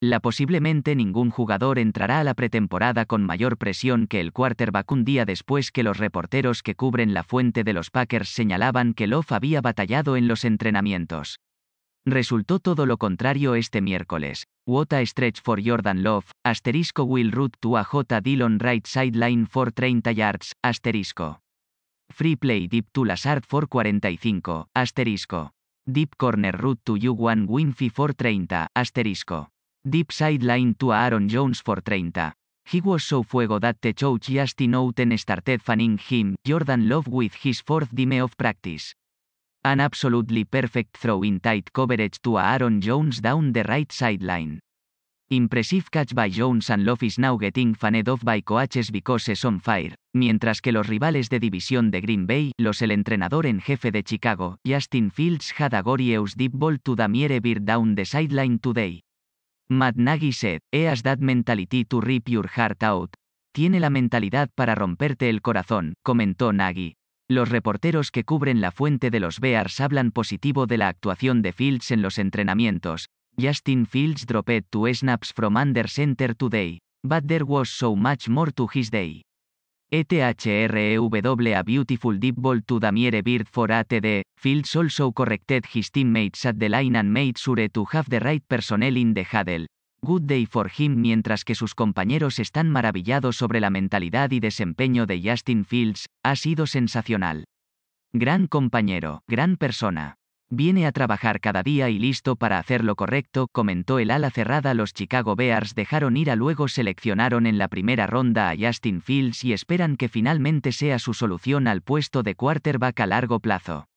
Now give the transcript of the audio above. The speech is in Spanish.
Posiblemente ningún jugador entrará a la pretemporada con mayor presión que el quarterback un día después que los reporteros que cubren la fuente de los Packers señalaban que Love había batallado en los entrenamientos. Resultó todo lo contrario este miércoles. What a stretch for Jordan Love, will root to a J. Dillon right sideline for 30 yards, Free play deep to Lazard for 45, Deep corner route to Yuan Winfrey for 30, Deep sideline to Aaron Jones for 30. He was so fuego that the coach Justin Outen started fanning him, Jordan Love with his fourth game of practice. An absolutely perfect throw in tight coverage to Aaron Jones down the right sideline. Impressive catch by Jones and Love is now getting fanned off by coaches because he's on fire. Mientras que los rivales de división de Green Bay, el entrenador en jefe de Chicago, Justin Fields had a glorious deep ball to Damiere Byrd down the sideline today. Matt Nagy said, "He has that mentality to rip your heart out." Tiene la mentalidad para romperte el corazón, comentó Nagy. Los reporteros que cubren la fuente de los Bears hablan positivo de la actuación de Fields en los entrenamientos. Justin Fields dropped 2 snaps from under center today, but there was so much more to his day. ETHREW a beautiful deep ball to Damiere Byrd for a TD. Fields also corrected his teammates at the line and made sure to have the right personnel in the huddle. Good day for him. Mientras que sus compañeros están maravillados sobre la mentalidad y desempeño de Justin Fields, ha sido sensacional. Gran compañero, gran persona. Viene a trabajar cada día y listo para hacer lo correcto, comentó el ala cerrada. Los Chicago Bears dejaron ir a luego seleccionaron en la primera ronda a Justin Fields y esperan que finalmente sea su solución al puesto de quarterback a largo plazo.